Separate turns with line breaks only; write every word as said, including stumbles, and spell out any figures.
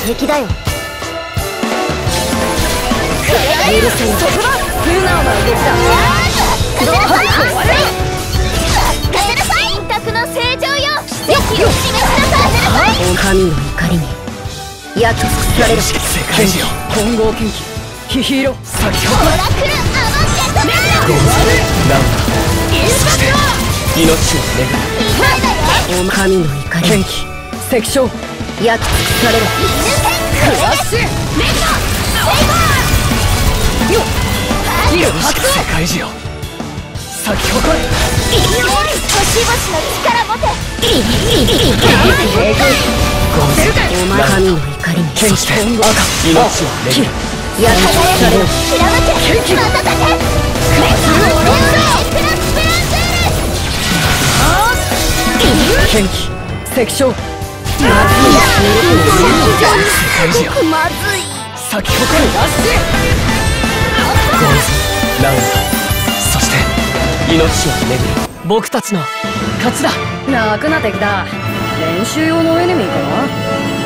敵だよ。
許せん。そこだ。素直な動きだ。どうかな。
選択の正常よ。奇跡を示しなさい。
神の怒りに焼き尽くされる。
世界中
混合研究ヒヒーロー先ほど
オラクルアモンテッドメロ
ゴーズラウンダー、そして命を巡る
神の怒りに石章焼き尽くされる。クラッシュメットよっスキル発動。
世界中咲き誇れ。
星々の力持て。
ゴーズ
お前神の怒りに
そして赤命を巡る
焼き尽くされる。
ひらめけ瞬たて。クレッサーのエクラスペラン
剣気石章まずい。
世界中
まずい。
咲き誇れ。
ラッシュ
ゴーズラウンダー、そして命を巡る僕たちの勝ちだ。
楽な敵だ。練習用のエネミーかな。